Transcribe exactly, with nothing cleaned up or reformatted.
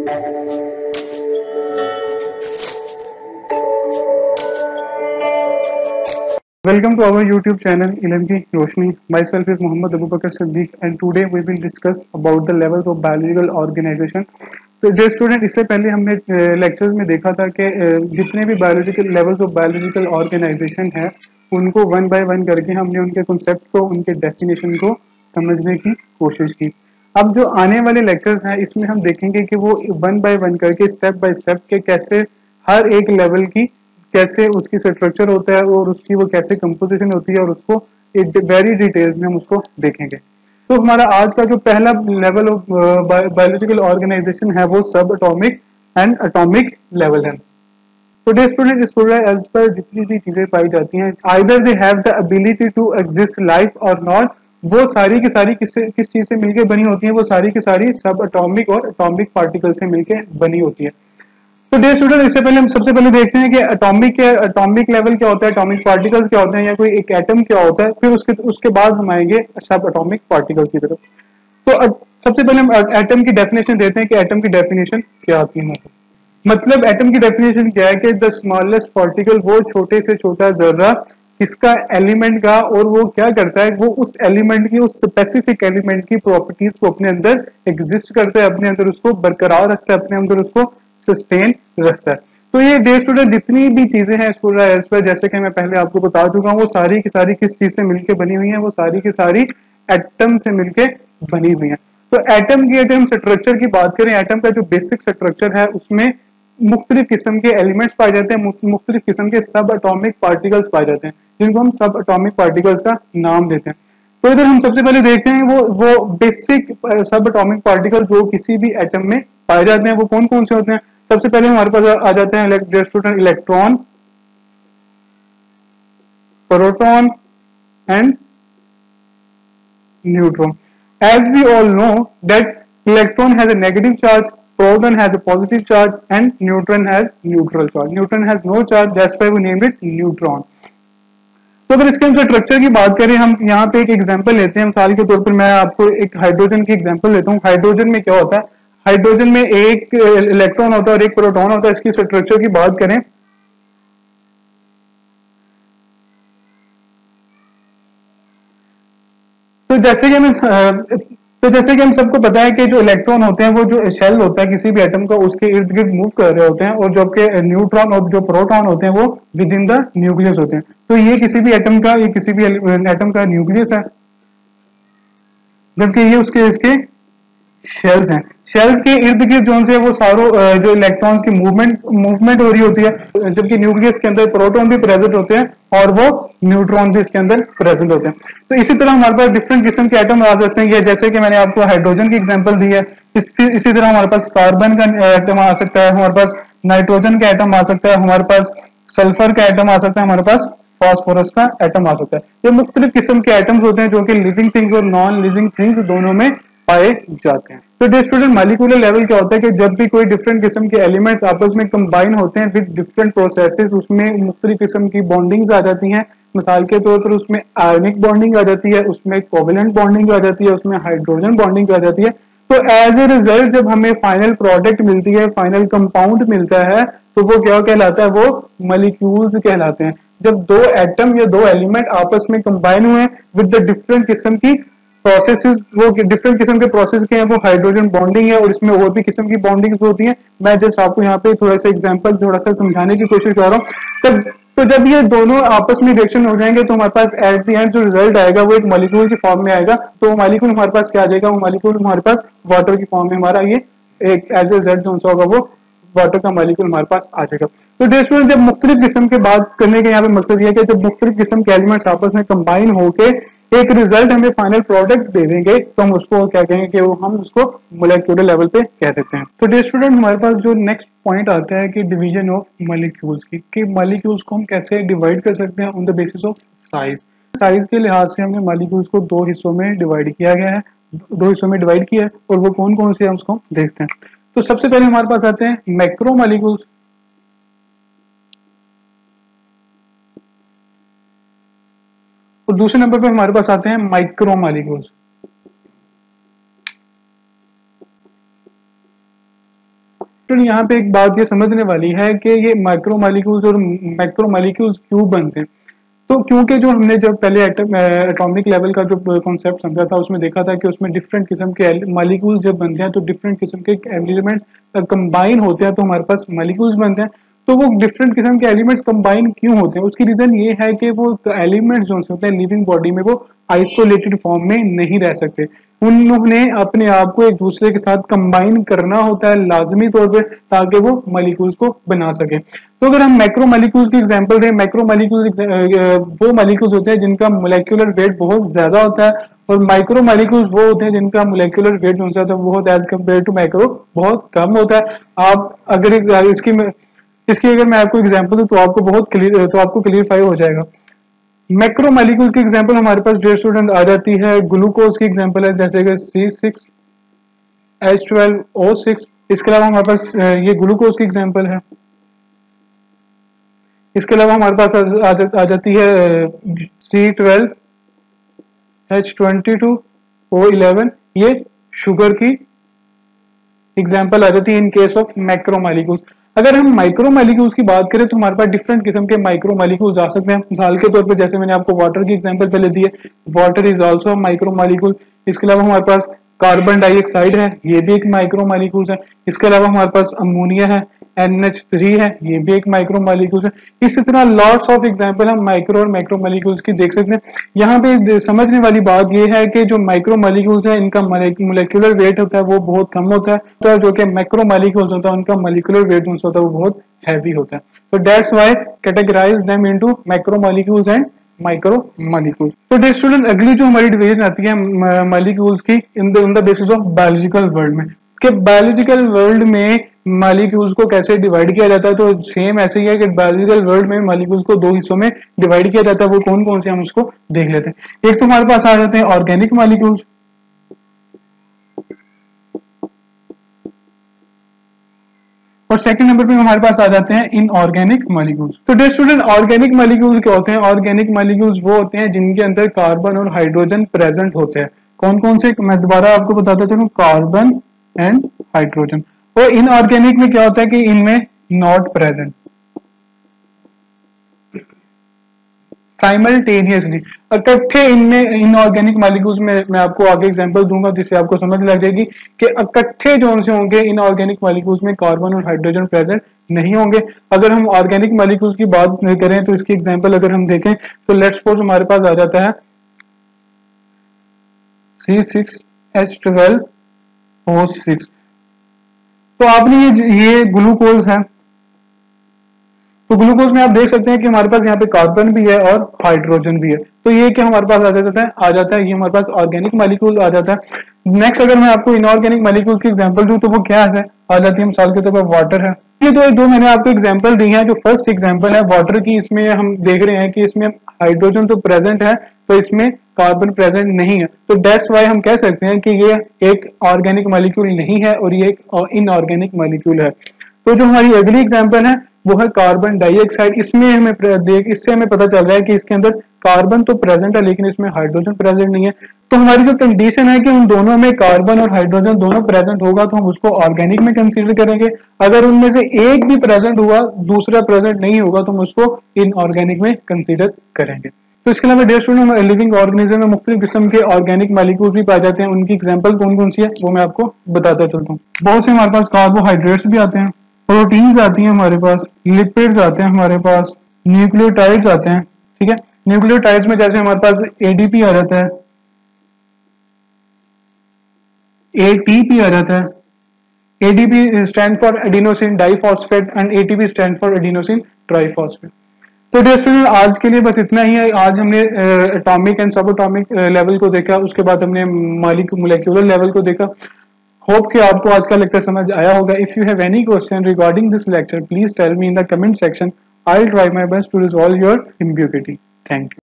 Welcome to our YouTube channel Ilm की रोशनी. Myself is Mohammad Abu Bakr Siddiq and today we will discuss about the levels of biological organization. तो dear student, इससे पहले हमने lectures में देखा था कि जितने भी biological levels of biological organization है उनको वन बाय वन करके हमने उनके कॉन्सेप्ट को, उनके डेफिनेशन को समझने की कोशिश की. अब जो आने वाले लेक्चर्स हैं इसमें हम देखेंगे कि वो वन बाय वन करके स्टेप बाय स्टेप के कैसे हर एक लेवल की कैसे उसकी स्ट्रक्चर होता है और उसकी वो कैसे कंपोजिशन होती है और उसको एक वेरी डिटेल्स में हम उसको देखेंगे. तो हमारा आज का जो पहला लेवल ऑफ बायोलॉजिकल ऑर्गेनाइजेशन है वो सब एटॉमिक एंड एटॉमिक लेवल है. तो डे स्टूडेंट, इस पूरा एज पर जितनी भी चीजें पाई जाती हैं, either they have the ability to exist life और नॉट, वो सारी की सारी किस किस चीज से मिलकर बनी होती है, वो सारी की सारी सब एटॉमिक और एटॉमिक पार्टिकल से मिलकर बनी होती है. तो डे स्टूडेंट, इससे पहले हम सबसे पहले देखते हैं कि एटॉमिक के एटॉमिक लेवल क्या होता है, एटॉमिक पार्टिकल्स क्या होते हैं, या कोई एक एटम क्या होता है. फिर उसके उसके बाद हम आएंगे सब एटॉमिक पार्टिकल्स की तरफ. तो सबसे पहले हम एटम की डेफिनेशन देते हैं कि एटम की डेफिनेशन क्या आती है. मतलब एटम की डेफिनेशन क्या है कि द स्मॉलेस्ट पार्टिकल, वो छोटे से छोटा जर्रा किसका, एलिमेंट का, और वो क्या करता है, वो उस एलिमेंट की, उस स्पेसिफिक एलिमेंट की प्रॉपर्टीज को अपने अंदर एग्जिस्ट करता है, अपने अंदर उसको बरकरार रखता है, अपने अंदर उसको सस्टेन रखता है. तो ये डे स्टूडेंट जितनी भी चीजें हैं इस पूरा एज पर, जैसे कि मैं पहले आपको बता चुका हूँ, वो सारी की सारी किस चीज से मिलकर बनी हुई है, वो सारी की सारी एटम से मिलकर बनी हुई है. तो एटम की एटम स्ट्रक्चर की बात करें, एटम का जो बेसिक स्ट्रक्चर है उसमें मुख्तलिफ किस्म के एलिमेंट्स पाए जाते हैं, मुख्तलिफ किस्म के सब एटॉमिक पार्टिकल्स पाए जाते हैं, जिनको हम सब एटॉमिक पार्टिकल्स का नाम देते हैं. तो इधर हम सबसे पहले देखते हैं वो वो बेसिक सब एटॉमिक पार्टिकल जो किसी भी एटम में पाए जाते हैं, वो कौन कौन से होते हैं. सबसे पहले हमारे पास आ जाते हैं student electron, proton and neutron. As we all know that electron has a negative charge, proton has a positive charge and neutron has neutral charge. Neutron has no charge, that's why we named it neutron. तो अगर इसके structure की बात करें, हम यहाँ पे एक एग्जांपल लेते हैं. मिसाल के तौर पर मैं आपको एक हाइड्रोजन की एग्जांपल लेता हूँ. हाइड्रोजन में क्या होता है, हाइड्रोजन में एक इलेक्ट्रॉन होता है और एक प्रोटॉन होता है. इसकी स्ट्रक्चर की बात करें तो जैसे कि हमें तो जैसे कि हम सबको पता है कि जो इलेक्ट्रॉन होते हैं वो जो शेल होता है किसी भी एटम का, उसके इर्द गिर्द मूव कर रहे होते हैं, और जबकि न्यूट्रॉन और जो प्रोटॉन होते हैं वो विद इन द न्यूक्लियस होते हैं. तो ये किसी भी एटम का ये किसी भी एटम का न्यूक्लियस है, जबकि ये उसके इसके शेल्स हैं. शेल्स के इर्द गिर्द जो है वो सारों जो इलेक्ट्रॉन्स की मूवमेंट मूवमेंट हो रही होती है, जबकि न्यूक्लियस के अंदर प्रोटॉन भी प्रेजेंट होते हैं और वो न्यूट्रॉन भी इसके अंदर प्रेजेंट होते हैं. तो इसी तरह हमारे पास डिफरेंट किस्म के एटम आ सकते हैं, जैसे कि मैंने आपको हाइड्रोजन की एग्जांपल दी है. इस, इसी तरह हमारे पास कार्बन का एटम आ सकता है, हमारे पास नाइट्रोजन का एटम आ सकता है, हमारे पास सल्फर का एटम आ सकता है, हमारे पास फास्फोरस का एटम आ सकता है. ये मुख्तलिफ किस्म के एटम्स होते हैं जो कि लिविंग थिंग्स और नॉन लिविंग थिंग्स दोनों में पाए जाते हैं. तो डे स्टूडेंट, मॉलिक्यूलर लेवल क्या होता है कि जब भी कोई डिफरेंट किस्म के एलिमेंट्स आपस में कंबाइन होते हैं विद डिफरेंट प्रोसेसेस, उसमें मुख्तलिफ किस्म की बॉन्डिंग्स आ जाती हैं. मिसाल के तौर पर उसमें आयनिक बॉन्डिंग आ जाती है, उसमें कोवेलेंट बॉन्डिंग आ जाती है, उसमें हाइड्रोजन बॉन्डिंग आ जाती है. तो एज ए रिजल्ट जब हमें फाइनल प्रोडक्ट मिलती है, फाइनल कंपाउंड मिलता है, तो वो क्या कहलाता है, वो मॉलिक्यूल्स कहलाते हैं. जब दो एटम या दो एलिमेंट आपस में कंबाइन हुए विद द डिफरेंट किस्म की प्रोसेसेस, वो डिफरेंट किस्म के प्रोसेस के हैं, वो हाइड्रोजन बॉन्डिंग है, और इसमें और भी किस्म की बॉन्डिंग्स होती हैं. मैं जस्ट आपको यहाँ पे थोड़ा सा एग्जांपल थोड़ा सा समझाने की कोशिश कर रहा हूँ. तब तो जब ये दोनों आपस में रिएक्शन हो जाएंगे तो हमारे पास एट द एंड जो रिजल्ट आएगा वो एक मॉलिक्यूल की फॉर्म में आएगा. तो वो मॉलिक्यूल हमारे पास क्या आ जाएगा, वो मॉलिक्यूल हमारे पास वाटर की फॉर्म में हमारा ये एक एज ए रिजल्ट जो होगा वो वाटर का मॉलिक्यूल हमारे पास आ जाएगा. तो डे स्टूडेंट, जब मुख्तलिफ किस्म के बात करने के यहाँ पे मकसद ये है कि जब मुख्तलिफ किस्म के एलिमेंट्स आपस में कंबाइन होके एक रिजल्ट हमें फाइनल प्रोडक्ट दे देंगे, तो हम उसको क्या कहेंगे कि वो हम उसको मोलेक्यूलर लेवल पे कह देते हैं. तो डे स्टूडेंट, हमारे पास जो नेक्स्ट पॉइंट आता है कि डिवीजन ऑफ मॉलिक्यूल्स की, कि मॉलिक्यूल्स को हम कैसे डिवाइड कर सकते हैं on the basis of size. Size के लिहाज से हमने मॉलिक्यूल्स को दो हिस्सों में डिवाइड किया गया है, दो हिस्सों में डिवाइड किया है, और वो कौन कौन से हम उसको देखते हैं. तो सबसे पहले हमारे पास आते हैं मैक्रो मॉलिक्यूल्स, और दूसरे नंबर पे हमारे पास आते हैं माइक्रो मॉलिक्यूल्स. तो यहाँ पे एक बात ये समझने वाली है कि ये माइक्रो मॉलिक्यूल्स और मैक्रो मॉलिक्यूल्स क्यों बनते हैं। तो क्योंकि जो हमने जब पहले एटॉमिक लेवल का जो कॉन्सेप्ट समझा था उसमें देखा था कि उसमें डिफरेंट किस्म के मॉलिक्यूल्स जब बनते हैं तो डिफरेंट किस्म के एलिमेंट्स कंबाइन होते हैं तो हमारे पास मॉलिक्यूल्स बनते हैं। तो वो डिफरेंट किस्म के एलिमेंट्स कंबाइन क्यों होते हैं, उसकी रीजन ये है कि वो एलिमेंट्स जो होते हैं लिविंग बॉडी में वो आइसोलेटेड फॉर्म में नहीं रह सकते, उन्होंने अपने आप को एक दूसरे के साथ कंबाइन करना होता है लाजमी तौर पे ताकि वो मॉलिक्यूल्स को बना सके। तो अगर हम मैक्रो मॉलिक्यूल्स की एग्जांपल दें, मैक्रो मॉलिक्यूल्स वो मॉलिक्यूल्स होते हैं जिनका मोलेक्युलर वेट बहुत ज्यादा होता है और माइक्रो मॉलिक्यूल्स वो होते हैं जिनका मोलेक्युलर वेट जो होता है वो एज कम्पेयर टू मैक्रो बहुत कम होता है। आप अगर इसकी इसकी अगर मैं आपको एग्जांपल दूं तो आपको बहुत क्लियर तो आपको क्लियरफाई हो जाएगा। मैक्रो मॉलिक्यूल्स की एग्जांपल हमारे पास डियर स्टूडेंट आ जाती है, ग्लूकोज की एग्जांपल है जैसे कि C six H twelve O six. इसके अलावा हमारे पास ये ग्लूकोज की एग्जांपल है। इसके अलावा हमारे पास आ, आ, जा, आ जाती है C twelve H twenty two O eleven, ये शुगर की एग्जांपल आ जाती है in case of macro molecules. अगर हम माइक्रो मॉलिक्यूल्स की बात करें तो हमारे पास डिफरेंट किस्म के माइक्रो मॉलिक्यूल्स आ सकते हैं। मिसाल के तौर पर जैसे मैंने आपको वाटर की एग्जांपल पहले दी है, water is also a micro molecule. इसके अलावा हमारे पास कार्बन डाइऑक्साइड है, ये भी एक माइक्रो मॉलिक्यूल है। इसके अलावा हमारे पास अमोनिया है, एन एच थ्री है, ये भी एक माइक्रो मॉलिक्यूल है। इसी तरह लॉट्स ऑफ एग्जांपल हम माइक्रो और मैक्रो मॉलिक्यूल्स की देख सकते हैं। यहाँ पे समझने वाली बात ये है कि जो माइक्रो मॉलिक्यूल्स है इनका मोलेक्युलर वेट होता है वो बहुत कम होता है, तो जो कि मैक्रो मॉलिक्यूल्स होता है उनका मोलेक्युलर वेट जो होता है वो बहुत हैवी होता है। तो that's why categorize them into macro molecules and micro molecules. तो डियर स्टूडेंट अगली जो हमारी डिवीजन आती है मॉलिक्यूल्स की in the in the basis of biological world में, कि बायोलॉजिकल वर्ल्ड में मॉलिक्यूल्स को कैसे डिवाइड किया जाता है। तो सेम ऐसे ही है कि बायोलॉजिकल वर्ल्ड में मॉलिक्यूल्स को दो हिस्सों में डिवाइड किया जाता है। वो कौन कौन से हम उसको देख लेते हैं। एक तो हमारे पास आ जाते हैं ऑर्गेनिक मॉलिक्यूल्स, और सेकंड नंबर पे हमारे पास आ जाते हैं इनऑर्गेनिक मॉलिक्यूल्स। तो डियर स्टूडेंट ऑर्गेनिक मॉलिक्यूल्स क्या होते हैं। ऑर्गेनिक मॉलिक्यूल्स वो होते हैं जिनके अंदर कार्बन और हाइड्रोजन प्रेजेंट होते हैं। कौन कौन से, मैं दोबारा आपको बताता चलूं, कार्बन एंड हाइड्रोजन। और इनऑर्गेनिक में क्या होता है कि इनमें नॉट प्रेजेंट साइमल्टेनियसली इकट्ठे इनमें इनऑर्गेनिक मॉलिक्यूल्स में मैं आपको आगे एग्जांपल दूंगा जिससे आपको समझ लग जाएगी कि इकट्ठे जो से होंगे इनऑर्गेनिक मॉलिक्यूल्स में कार्बन और हाइड्रोजन प्रेजेंट नहीं होंगे। अगर हम ऑर्गेनिक मॉलिक्यूल्स की बात करें तो इसकी एग्जांपल अगर हम देखें तो लेट्स सपोज हमारे पास आ जाता है C six H twelve O six. तो आपने ये ये ग्लूकोज है, तो ग्लूकोज में आप देख सकते हैं कि हमारे पास यहाँ पे कार्बन भी है और हाइड्रोजन भी है। तो ये क्या हमारे पास आ जाता है आ जाता है ये हमारे पास ऑर्गेनिक मॉलिक्यूल आ जाता है। नेक्स्ट अगर मैं आपको इनऑर्गेनिक मॉलिक्यूल्स की एग्जांपल दूं तो वो क्या है आ जाती है, मिसाल के तौर पर वाटर है। ये तो दो मैंने आपको एग्जांपल दी है। जो फर्स्ट एग्जांपल है वाटर की, इसमें हम देख रहे हैं कि इसमें हाइड्रोजन तो प्रेजेंट है तो इसमें कार्बन प्रेजेंट नहीं है। तो दैट्स वाई हम कह सकते हैं कि ये एक ऑर्गेनिक मॉलिक्यूल नहीं है और ये एक इनऑर्गेनिक मॉलिक्यूल है। तो जो हमारी अगली एग्जांपल है वो है कार्बन डाइऑक्साइड। इसमें हमें देख इससे हमें पता चल रहा है कि इसके अंदर कार्बन तो प्रेजेंट है लेकिन इसमें हाइड्रोजन प्रेजेंट नहीं है। तो हमारी जो कंडीशन है कि उन दोनों में कार्बन और हाइड्रोजन दोनों प्रेजेंट होगा तो हम उसको ऑर्गेनिक में कंसीडर करेंगे। अगर उनमें से एक भी प्रेजेंट हुआ दूसरा प्रेजेंट नहीं होगा तो हम उसको इनऑर्गेनिक में कंसीडर करेंगे। तो इसके अलावा डियर स्टूडेंट लिविंग ऑर्गेनिज्म में मुख्तलिफ किस्म के ऑर्गेनिक मॉलिक्यूल भी पाए जाते हैं। उनकी एग्जांपल कौन कौन सी है वो मैं आपको बताता चलता हूँ। बहुत से हमारे पास कार्बोहाइड्रेट्स भी आते हैं, प्रोटीन्स आती हैं हमारे पास, लिपिड्स आते हैं हमारे पास, न्यूक्लियोटाइड्स आते हैं। ठीक है, न्यूक्लियोटाइड्स में जैसे हमारे पास एडीपी आ जाता है, एटीपी आ जाता है। ADP stand for adenosine diphosphate and ATP stand for adenosine triphosphate. तो डियर स्टूडेंट आज के लिए बस इतना ही है। आज हमने atomic and sub atomic level को देखा, उसके बाद हमने मोलेक्युलर लेवल को देखा। होप कि आपको आज का लेक्चर समझ आया होगा। If you have any question regarding this lecture please tell me in the comment section. I will try my best to resolve your ambiguity. Thank you.